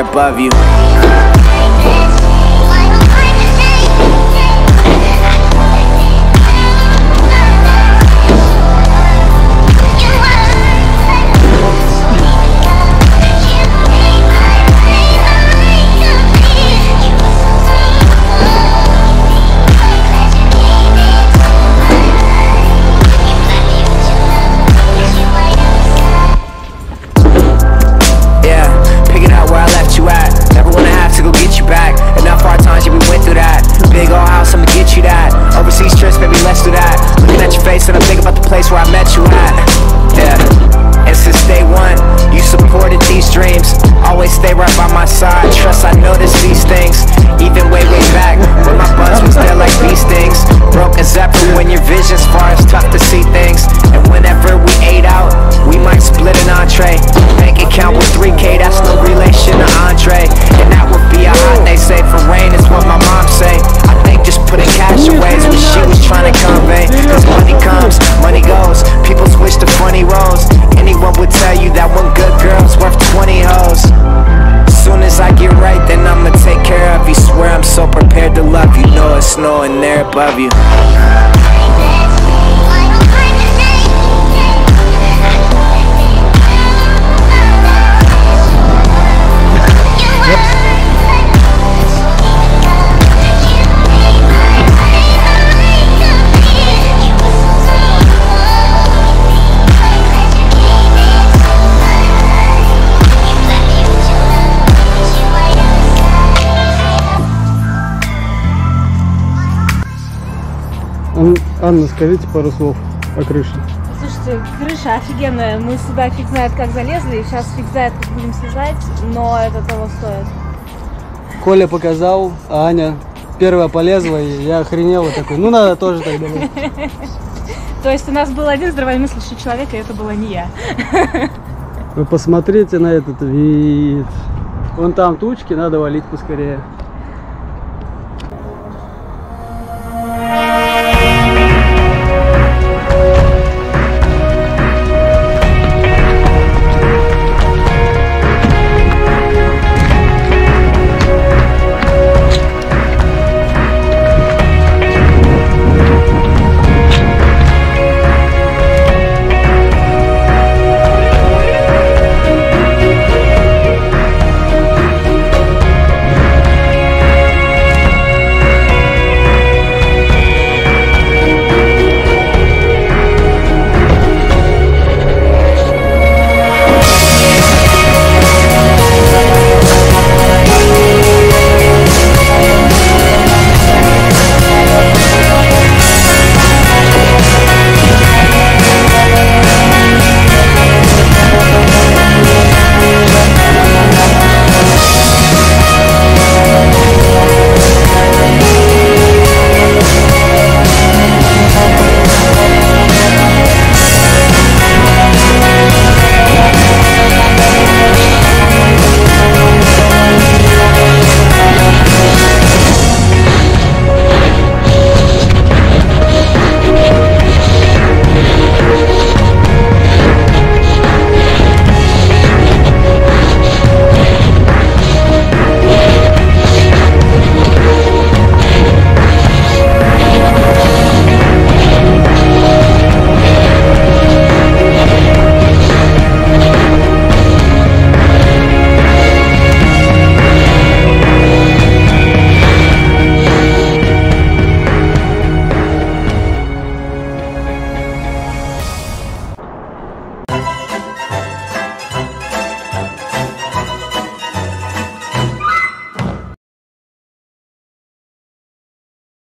above you. And I'm thinking about the place where I met you at. Yeah, and since day one, you supported these dreams. Always stay right by my side. Trust I noticed these things, even way back when my buzz was there like these things. Broke as ever when your vision's far, it's tough to see things. And whenever we ate out, we might split an entree. Bank account with 3K, that's no relation to Andre. And that would be a hot day, save for rain, is what my mom say. I think just putting cash away is what she was trying to convey. Cause money comes, money goes, people switch to funny roles. Anyone would tell you that one good girl's worth 20 hoes. As soon as I get right, then I'ma take care of you. Swear I'm so prepared to love you. Know it's snowing there above you. Анна, скажите пару слов о крыше. Слушайте, крыша офигенная. Мы сюда фиг знает как залезли, сейчас фиг знает как будем слезать, но это того стоит. Коля показал, а Аня первая полезла, и я охренела такой, ну надо тоже так делать. То есть у нас был один здравомыслящий человек, и это была не я. Вы посмотрите на этот вид. Вон там тучки, надо валить поскорее.